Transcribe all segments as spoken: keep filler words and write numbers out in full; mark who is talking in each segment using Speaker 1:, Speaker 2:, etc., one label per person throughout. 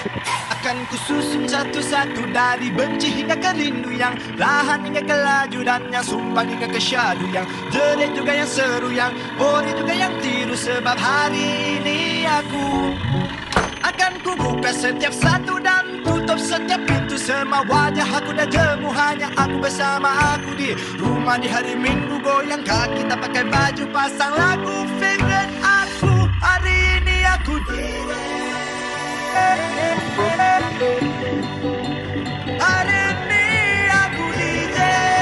Speaker 1: Akan ku susun satu-satu dari benci hingga ke rindu, yang lahan hingga ke laju dan yang sumpah hingga ke syadu, yang jerit juga yang seru, yang bori juga yang tiru. Sebab hari ini aku akan ku buka setiap satu dan tutup setiap pintu. Semua wajah aku dah jemu, hanya aku bersama aku di rumah di hari Minggu. Goyang kaki tak pakai baju, pasang lagu favorite aku. Hari ini aku di Hari ini aku D J.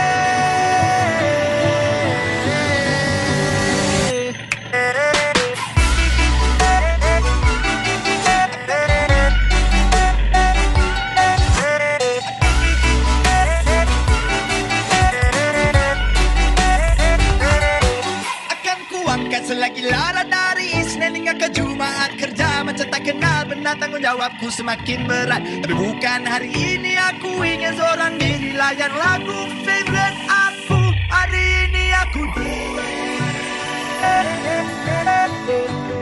Speaker 1: Akan kuangkat selagi lara dari Isnin hingga ke Jumaat. Kerja macam tak kenal benar, tanggungjawabku semakin berat. Tapi bukan hari ini, aku ingin seorang diri. Layan lagu favorite aku. Hari ini aku D J.